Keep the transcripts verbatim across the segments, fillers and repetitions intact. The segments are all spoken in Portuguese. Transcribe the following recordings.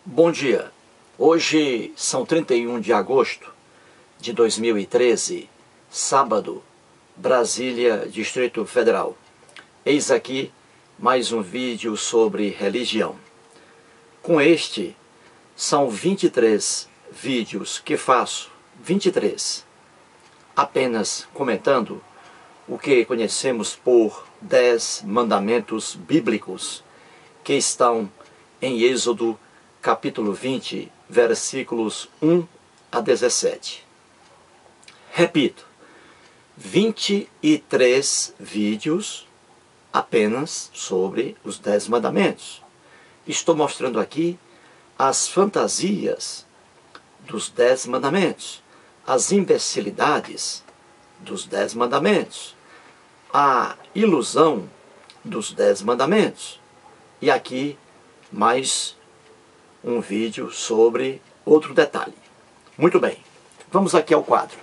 Bom dia, hoje são trinta e um de agosto de dois mil e treze, sábado, Brasília, Distrito Federal. Eis aqui mais um vídeo sobre religião. Com este, são vinte e três vídeos que faço, vinte e três, apenas comentando o que conhecemos por dez mandamentos bíblicos que estão em Êxodo capítulo vinte, versículos um a dezessete. Repito, vinte e três vídeos apenas sobre os dez mandamentos. Estou mostrando aqui as fantasias dos dez mandamentos, as imbecilidades dos dez mandamentos, a ilusão dos dez mandamentos. E aqui mais um vídeo sobre outro detalhe. Muito bem, vamos aqui ao quadro.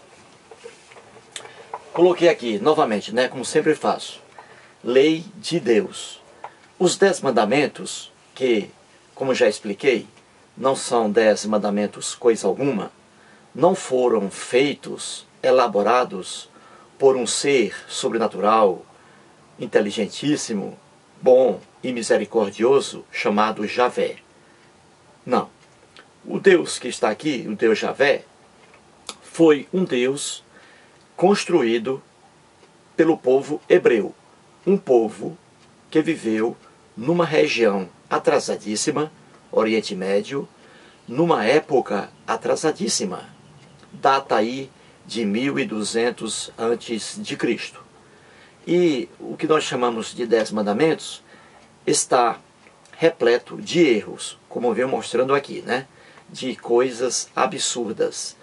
Coloquei aqui novamente, né, como sempre faço, Lei de Deus. Os dez mandamentos, que, como já expliquei, não são dez mandamentos coisa alguma, não foram feitos, elaborados por um ser sobrenatural, inteligentíssimo, bom e misericordioso chamado Javé. Não. O Deus que está aqui, o Deus Javé, foi um Deus construído pelo povo hebreu. Um povo que viveu numa região atrasadíssima, Oriente Médio, numa época atrasadíssima. Data aí de mil e duzentos antes de Cristo. E o que nós chamamos de dez mandamentos está repleto de erros, como eu venho mostrando aqui, né? De coisas absurdas,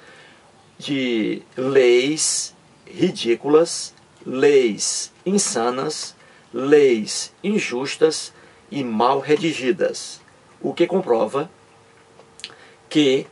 de leis ridículas, leis insanas, leis injustas e mal redigidas, o que comprova que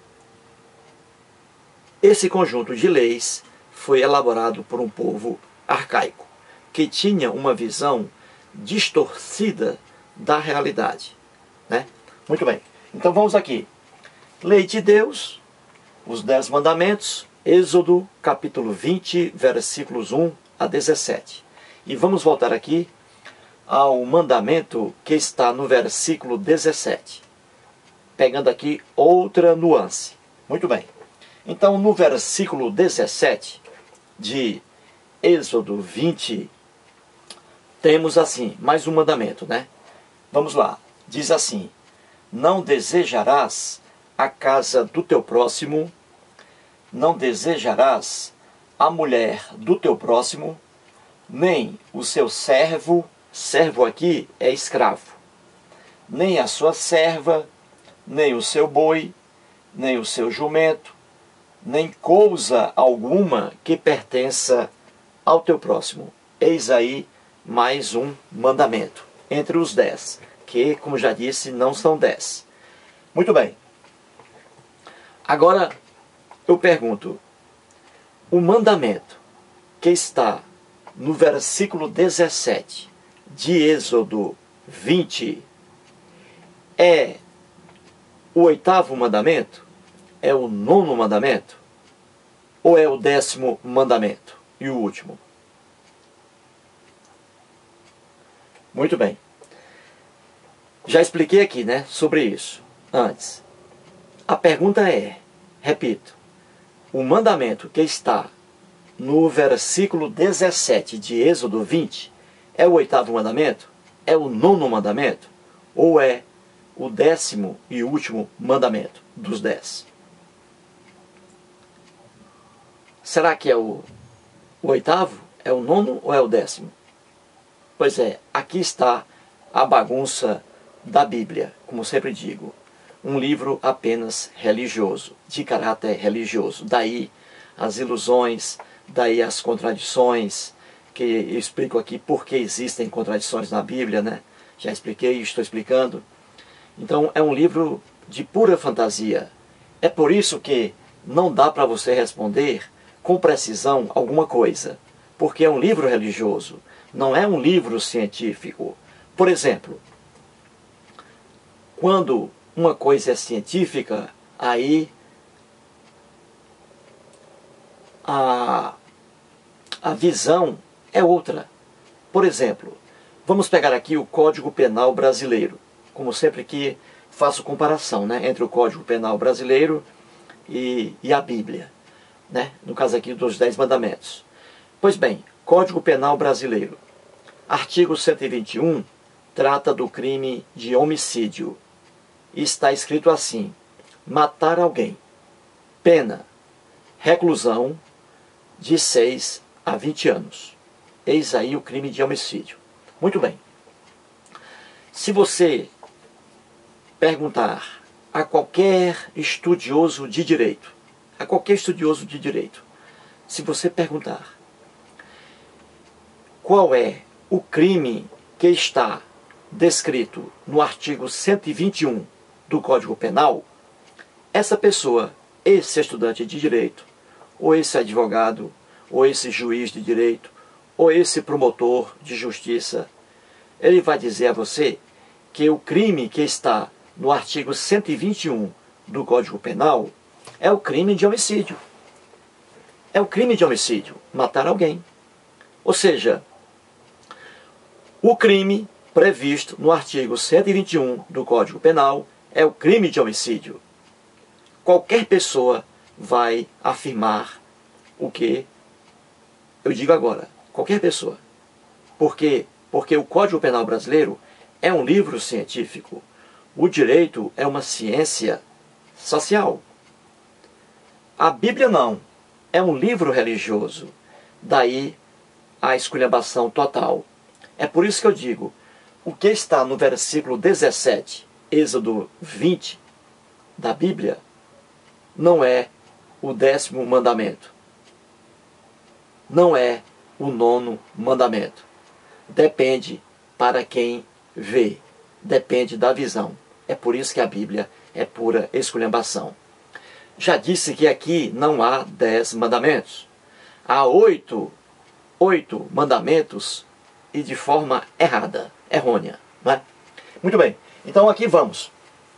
esse conjunto de leis foi elaborado por um povo arcaico, que tinha uma visão distorcida da realidade, né? Muito bem, então vamos aqui. Lei de Deus, os dez mandamentos, Êxodo capítulo vinte, versículos um a dezessete. E vamos voltar aqui ao mandamento que está no versículo dezessete, pegando aqui outra nuance. Muito bem, então no versículo dezessete de Êxodo vinte, temos assim, mais um mandamento, né? Vamos lá, diz assim: não desejarás a casa do teu próximo, não desejarás a mulher do teu próximo, nem o seu servo, servo aqui é escravo, nem a sua serva, nem o seu boi, nem o seu jumento, nem coisa alguma que pertença ao teu próximo. Eis aí mais um mandamento entre os dez, que, como já disse, não são dez. Muito bem. Agora, eu pergunto, o mandamento que está no versículo dezessete de Êxodo vinte é o oitavo mandamento? É o nono mandamento? Ou é o décimo mandamento e o último? Muito bem. Já expliquei aqui, né, sobre isso antes. A pergunta é, repito, o mandamento que está no versículo dezessete de Êxodo vinte é o oitavo mandamento? É o nono mandamento? Ou é o décimo e último mandamento dos dez? Será que é o, o oitavo? É o nono ou é o décimo? Pois é, aqui está a bagunça da Bíblia, como sempre digo. Um livro apenas religioso, de caráter religioso. Daí as ilusões, daí as contradições, que eu explico aqui por que existem contradições na Bíblia, né? Já expliquei, estou explicando. Então é um livro de pura fantasia. É por isso que não dá para você responder com precisão alguma coisa, porque é um livro religioso, não é um livro científico. Por exemplo, quando uma coisa é científica, aí a, a visão é outra. Por exemplo, vamos pegar aqui o Código Penal brasileiro, como sempre que faço comparação, né, entre o Código Penal brasileiro e, e a Bíblia, né, no caso aqui dos Dez Mandamentos. Pois bem, Código Penal brasileiro, artigo cento e vinte e um, trata do crime de homicídio. E está escrito assim: matar alguém, pena, reclusão de seis a vinte anos. Eis aí o crime de homicídio. Muito bem. Se você perguntar a qualquer estudioso de direito, a qualquer estudioso de direito, se você perguntar qual é o crime que está descrito no artigo cento e vinte e um do Código Penal, essa pessoa, esse estudante de direito, ou esse advogado, ou esse juiz de direito, ou esse promotor de justiça, ele vai dizer a você que o crime que está no artigo cento e vinte e um do Código Penal é o crime de homicídio. É o crime de homicídio, matar alguém. Ou seja, o crime previsto no artigo cento e vinte e um do Código Penal é o crime de homicídio. Qualquer pessoa vai afirmar o que eu digo agora. Qualquer pessoa. Por quê? Porque o Código Penal brasileiro é um livro científico. O direito é uma ciência social. A Bíblia não. É um livro religioso. Daí a esculhambação total. É por isso que eu digo, o que está no versículo dezessete, Êxodo vinte, da Bíblia, não é o décimo mandamento. Não é o nono mandamento. Depende para quem vê. Depende da visão. É por isso que a Bíblia é pura esculhambação. Já disse que aqui não há dez mandamentos. Há oito, oito mandamentos e de forma errada, errônea. Não é? Muito bem. Então aqui vamos.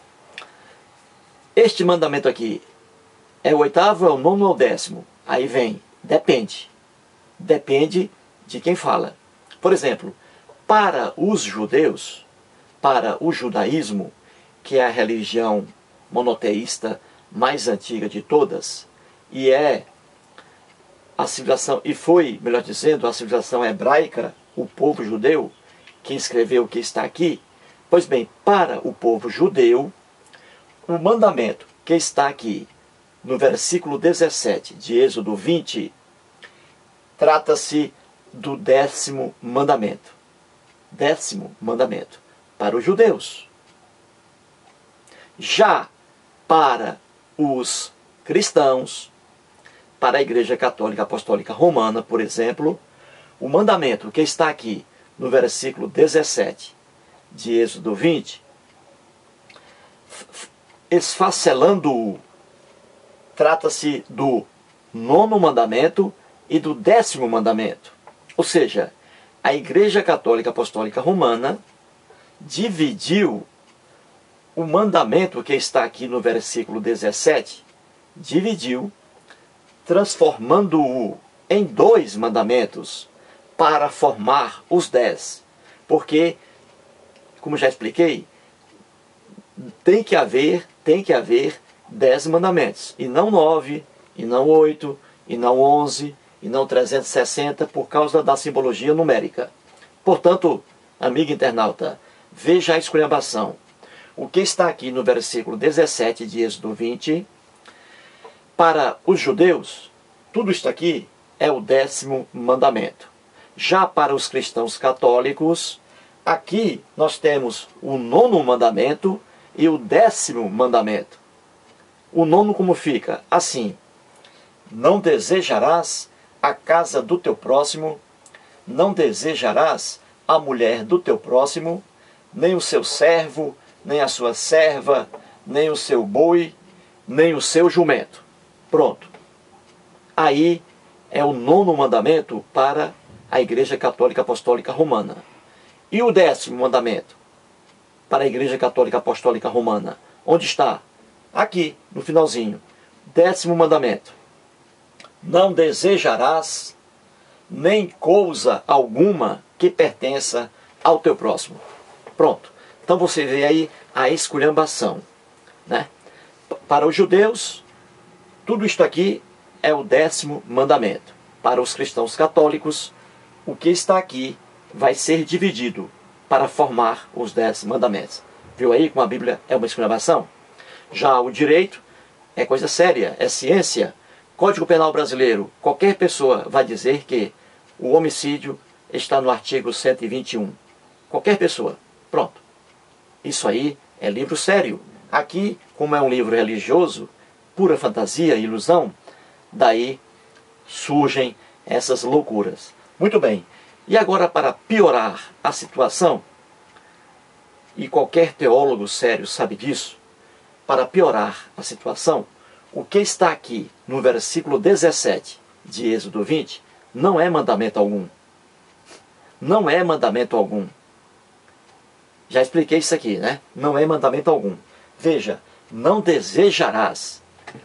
Este mandamento aqui é o oitavo, é o nono ou o décimo? Aí vem, depende. Depende de quem fala. Por exemplo, para os judeus, para o judaísmo, que é a religião monoteísta mais antiga de todas, e é a civilização, e foi, melhor dizendo, a civilização hebraica, o povo judeu, que escreveu o que está aqui. Pois bem, para o povo judeu, o mandamento que está aqui no versículo dezessete de Êxodo vinte, trata-se do décimo mandamento. Décimo mandamento para os judeus. Já para os cristãos, para a Igreja Católica Apostólica Romana, por exemplo, o mandamento que está aqui no versículo dezessete de Êxodo vinte, esfacelando-o, trata-se do nono mandamento e do décimo mandamento. Ou seja, a Igreja Católica Apostólica Romana dividiu o mandamento que está aqui no versículo dezessete, dividiu, transformando-o em dois mandamentos para formar os dez. Porque, como já expliquei, tem que haver, tem que haver dez mandamentos, e não nove, e não oito, e não onze, e não trezentos e sessenta, por causa da simbologia numérica. Portanto, amigo internauta, veja a esculhambação. O que está aqui no versículo dezessete de Êxodo vinte, para os judeus, tudo isto aqui é o décimo mandamento. Já para os cristãos católicos, aqui nós temos o nono mandamento e o décimo mandamento. O nono como fica? Assim: não desejarás a casa do teu próximo, não desejarás a mulher do teu próximo, nem o seu servo, nem a sua serva, nem o seu boi, nem o seu jumento. Pronto. Aí é o nono mandamento para a Igreja Católica Apostólica Romana. E o décimo mandamento para a Igreja Católica Apostólica Romana, Onde está? Aqui, no finalzinho. Décimo mandamento. Não desejarás nem coisa alguma que pertença ao teu próximo. Pronto. Então você vê aí a esculhambação, né? Para os judeus, tudo isto aqui é o décimo mandamento. Para os cristãos católicos, o que está aqui vai ser dividido para formar os dez mandamentos. Viu aí como a Bíblia é uma esculhambação? Já o direito é coisa séria, é ciência. Código Penal Brasileiro, qualquer pessoa vai dizer que o homicídio está no artigo cento e vinte e um. Qualquer pessoa. Pronto. Isso aí é livro sério. Aqui, como é um livro religioso, pura fantasia e ilusão, daí surgem essas loucuras. Muito bem. E agora, para piorar a situação, e qualquer teólogo sério sabe disso, para piorar a situação, o que está aqui no versículo dezessete de Êxodo vinte não é mandamento algum. Não é mandamento algum. Já expliquei isso aqui, né? Não é mandamento algum. Veja, não desejarás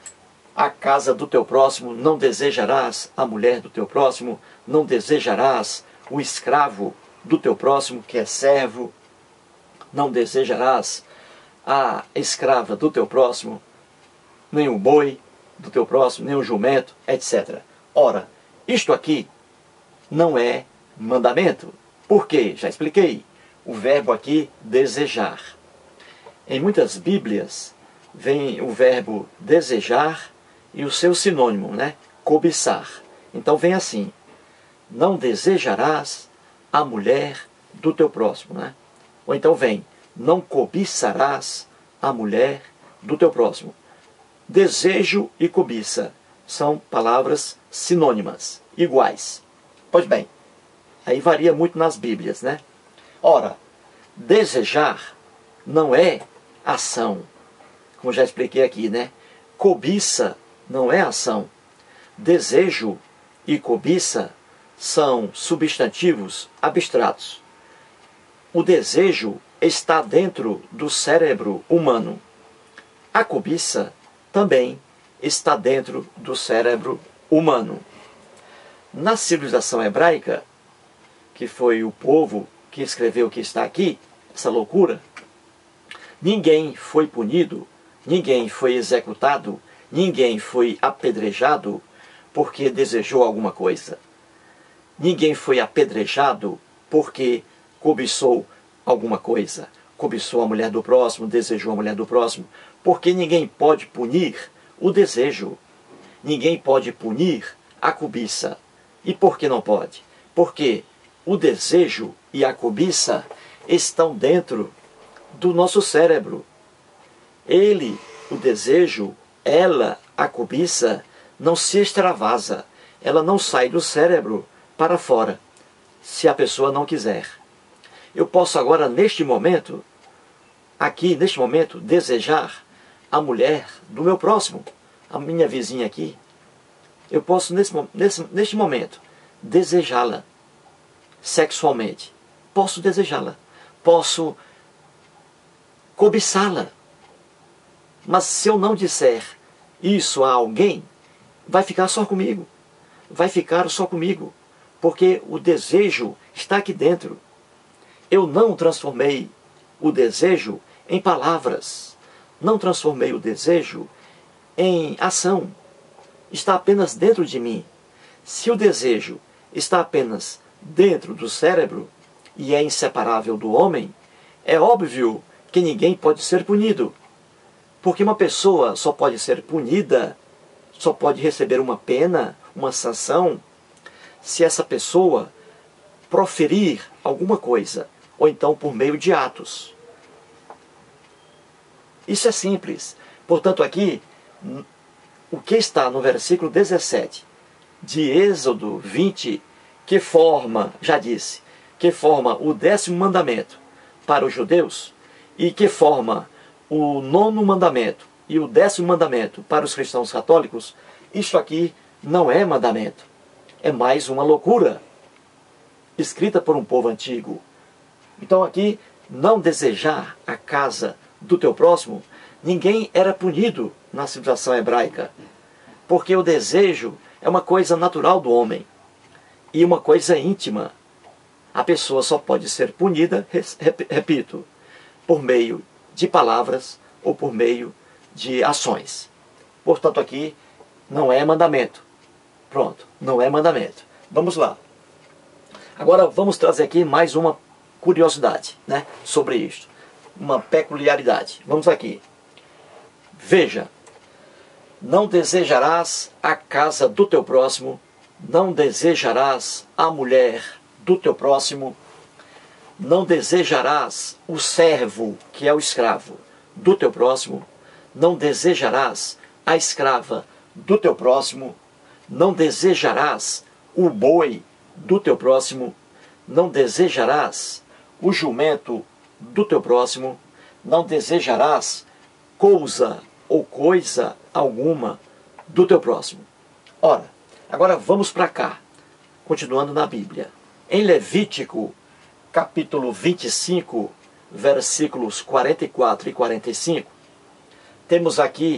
a casa do teu próximo, não desejarás a mulher do teu próximo, não desejarás o escravo do teu próximo, que é servo, não desejarás a escrava do teu próximo, nem o boi do teu próximo, nem o jumento, etcétera. Ora, isto aqui não é mandamento. Por quê? Já expliquei. O verbo aqui, desejar. Em muitas Bíblias, vem o verbo desejar e o seu sinônimo, né? Cobiçar. Então vem assim: não desejarás a mulher do teu próximo, né? Ou então vem: não cobiçarás a mulher do teu próximo. Desejo e cobiça são palavras sinônimas, iguais. Pois bem, aí varia muito nas Bíblias, né? Ora, desejar não é ação, como já expliquei aqui, né? Cobiça não é ação. Desejo e cobiça são substantivos abstratos. O desejo está dentro do cérebro humano. A cobiça também está dentro do cérebro humano. Na civilização hebraica, que foi o povo que escreveu o que está aqui, essa loucura, ninguém foi punido, ninguém foi executado, ninguém foi apedrejado porque desejou alguma coisa. Ninguém foi apedrejado porque cobiçou alguma coisa. Cobiçou a mulher do próximo, desejou a mulher do próximo. Porque ninguém pode punir o desejo. Ninguém pode punir a cobiça. E por que não pode? Porque o desejo e a cobiça estão dentro do nosso cérebro. Ele, o desejo, ela, a cobiça, não se extravasa. Ela não sai do cérebro para fora, se a pessoa não quiser. Eu posso agora, neste momento, aqui, neste momento, desejar a mulher do meu próximo, a minha vizinha aqui. Eu posso, nesse, nesse, neste momento, desejá-la sexualmente. Posso desejá-la. Posso cobiçá-la. Mas se eu não disser isso a alguém, vai ficar só comigo. Vai ficar só comigo. Porque o desejo está aqui dentro. Eu não transformei o desejo em palavras. Não transformei o desejo em ação. Está apenas dentro de mim. Se o desejo está apenas dentro do cérebro e é inseparável do homem, é óbvio que ninguém pode ser punido. Porque uma pessoa só pode ser punida, só pode receber uma pena, uma sanção, se essa pessoa proferir alguma coisa, ou então por meio de atos. Isso é simples. Portanto, aqui, o que está no versículo dezessete de Êxodo vinte, que forma, já disse, que forma o décimo mandamento para os judeus, e que forma o nono mandamento e o décimo mandamento para os cristãos católicos, isso aqui não é mandamento. É mais uma loucura, escrita por um povo antigo. Então aqui, não desejar a casa do teu próximo Ninguém era punido na civilização hebraica, porque o desejo é uma coisa natural do homem e uma coisa íntima. A pessoa só pode ser punida, repito, por meio de palavras ou por meio de ações. Portanto, aqui não é mandamento. Pronto, não é mandamento. Vamos lá. Agora vamos trazer aqui mais uma curiosidade, né, sobre isto. Uma peculiaridade. Vamos aqui. Veja. Não desejarás a casa do teu próximo, não desejarás a mulher do teu próximo, não desejarás o servo, que é o escravo, do teu próximo, não desejarás a escrava do teu próximo, não desejarás o boi do teu próximo, não desejarás o jumento do teu próximo, não desejarás coisa ou coisa alguma do teu próximo. Ora, agora vamos para cá, continuando na Bíblia. Em Levítico, capítulo vinte e cinco, versículos quarenta e quatro e quarenta e cinco, temos aqui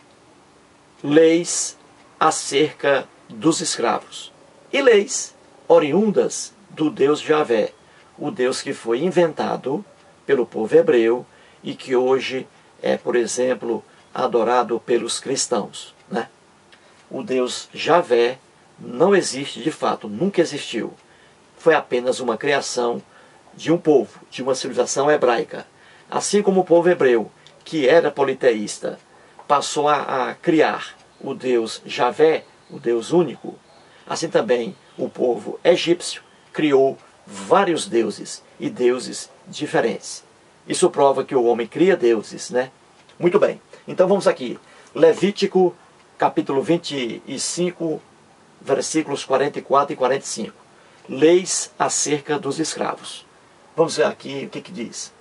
leis acerca dos escravos. E leis oriundas do Deus Javé, o Deus que foi inventado pelo povo hebreu e que hoje é, por exemplo, adorado pelos cristãos, né? O Deus Javé não existe de fato, nunca existiu. Foi apenas uma criação de um povo, de uma civilização hebraica. Assim como o povo hebreu, que era politeísta, passou a, a criar o Deus Javé, o Deus único, assim também o povo egípcio criou vários deuses e deuses diferentes. Isso prova que o homem cria deuses, né? Muito bem. Então vamos aqui, Levítico, capítulo vinte e cinco, versículos quarenta e quatro e quarenta e cinco. Leis acerca dos escravos. Vamos ver aqui o que, que diz.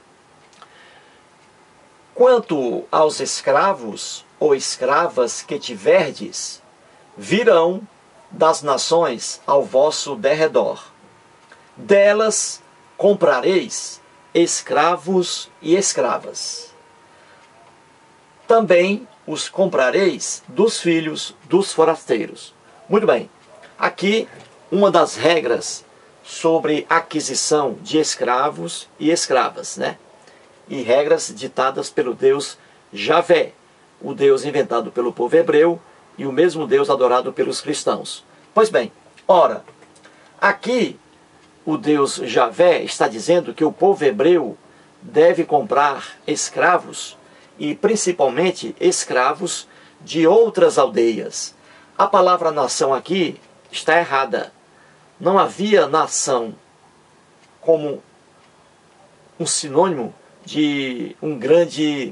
Quanto aos escravos ou escravas que tiverdes, virão das nações ao vosso derredor. Delas comprareis escravos e escravas. Também os comprareis dos filhos dos forasteiros. Muito bem. Aqui, uma das regras sobre aquisição de escravos e escravas, né? E regras ditadas pelo Deus Javé, o Deus inventado pelo povo hebreu e o mesmo Deus adorado pelos cristãos. Pois bem, ora, aqui o Deus Javé está dizendo que o povo hebreu deve comprar escravos e principalmente escravos de outras aldeias. A palavra nação aqui está errada. Não havia nação como um sinônimo de um grande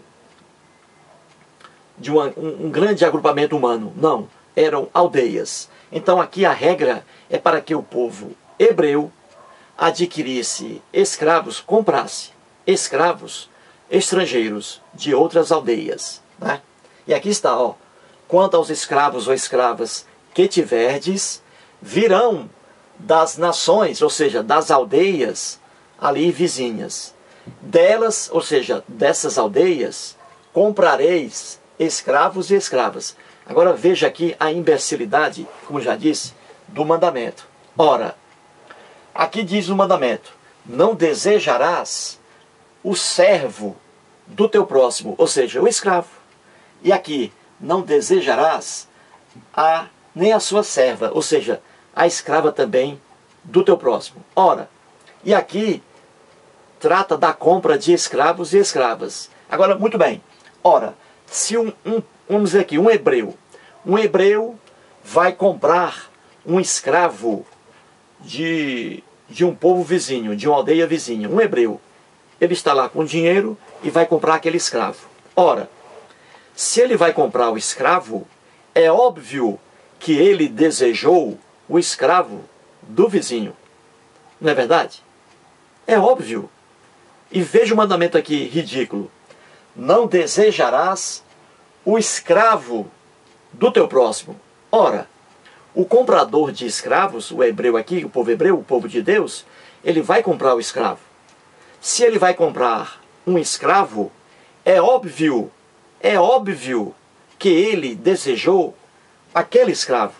de uma, um, um grande agrupamento humano. Não, eram aldeias. Então aqui a regra é para que o povo hebreu adquirisse escravos, comprasse escravos estrangeiros de outras aldeias, né? E aqui está, ó. Quanto aos escravos ou escravas que tiverdes, virão das nações, ou seja, das aldeias ali vizinhas. Delas, ou seja, dessas aldeias, comprareis escravos e escravas. Agora veja aqui a imbecilidade, como já disse, do mandamento. Ora, aqui diz o mandamento: não desejarás o servo do teu próximo, ou seja, o escravo. E aqui, não desejarás a, nem a sua serva, ou seja, a escrava também do teu próximo. Ora, e aqui trata da compra de escravos e escravas. Agora, muito bem. Ora, se um, um vamos dizer aqui, um hebreu, um hebreu vai comprar um escravo de, de um povo vizinho, de uma aldeia vizinha, um hebreu, ele está lá com dinheiro e vai comprar aquele escravo. Ora, se ele vai comprar o escravo, é óbvio que ele desejou o escravo do vizinho. Não é verdade? É óbvio. E veja o mandamento aqui ridículo: não desejarás o escravo do teu próximo. Ora, o comprador de escravos, o hebreu aqui, o povo hebreu, o povo de Deus, ele vai comprar o escravo. Se ele vai comprar um escravo, é óbvio é óbvio que ele desejou aquele escravo.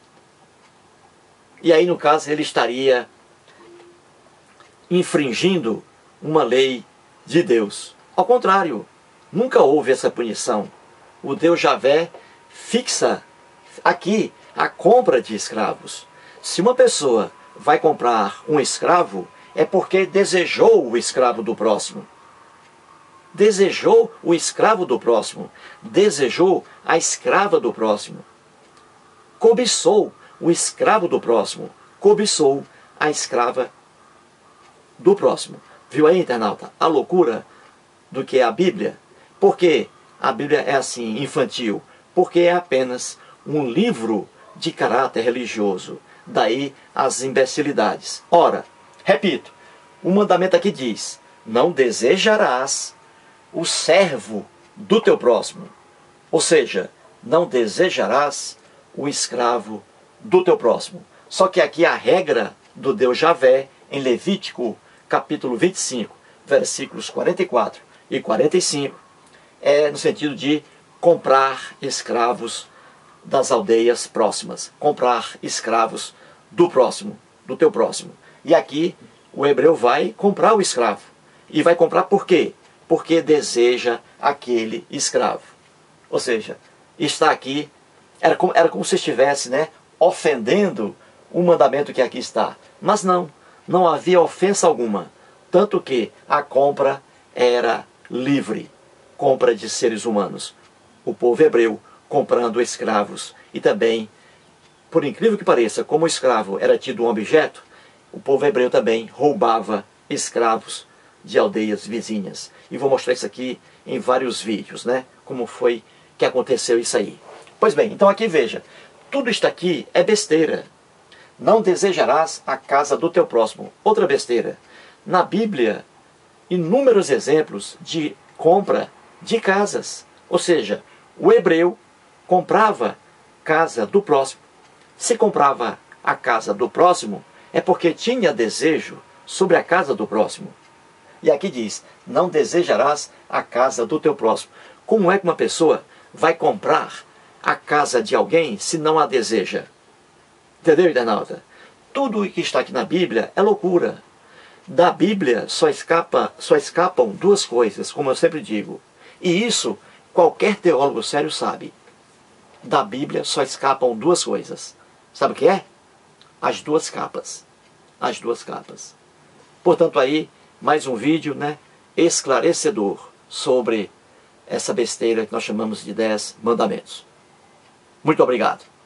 E aí, no caso, ele estaria infringindo uma lei de Deus. Ao contrário, nunca houve essa punição. O Deus Javé fixa aqui a compra de escravos. Se uma pessoa vai comprar um escravo, é porque desejou o escravo do próximo. Desejou o escravo do próximo. Desejou a escrava do próximo. Cobiçou o escravo do próximo. Cobiçou a escrava do próximo. Viu aí, internauta, a loucura do que é a Bíblia? Por que a Bíblia é assim, infantil? Porque é apenas um livro de caráter religioso. Daí as imbecilidades. Ora, repito, o mandamento aqui diz: não desejarás o servo do teu próximo. Ou seja, não desejarás o escravo do teu próximo. Só que aqui a regra do Deus Javé, em Levítico capítulo vinte e cinco, versículos quarenta e quatro e quarenta e cinco, é no sentido de comprar escravos das aldeias próximas. Comprar escravos do próximo, do teu próximo. E aqui o hebreu vai comprar o escravo. E vai comprar por quê? Porque deseja aquele escravo. Ou seja, está aqui, era como, era como se estivesse, né, ofendendo o mandamento que aqui está. Mas não, não havia ofensa alguma. Tanto que a compra era livre. Compra de seres humanos. O povo hebreu comprando escravos. E também, por incrível que pareça, como o escravo era tido um objeto, o povo hebreu também roubava escravos de aldeias vizinhas. E vou mostrar isso aqui em vários vídeos, né? Como foi que aconteceu isso aí. Pois bem, então aqui veja, tudo isto aqui é besteira. Não desejarás a casa do teu próximo. Outra besteira. Na Bíblia, inúmeros exemplos de compra de casas. Ou seja, o hebreu comprava casa do próximo. Se comprava a casa do próximo, é porque tinha desejo sobre a casa do próximo. E aqui diz, não desejarás a casa do teu próximo. Como é que uma pessoa vai comprar a casa de alguém se não a deseja? Entendeu, internauta? Tudo o que está aqui na Bíblia é loucura. Da Bíblia só, escapa, só escapam duas coisas, como eu sempre digo. E isso qualquer teólogo sério sabe. Da Bíblia só escapam duas coisas. Sabe o que é? As duas capas. As duas capas. Portanto, aí, mais um vídeo, né, esclarecedor sobre essa besteira que nós chamamos de dez mandamentos. Muito obrigado.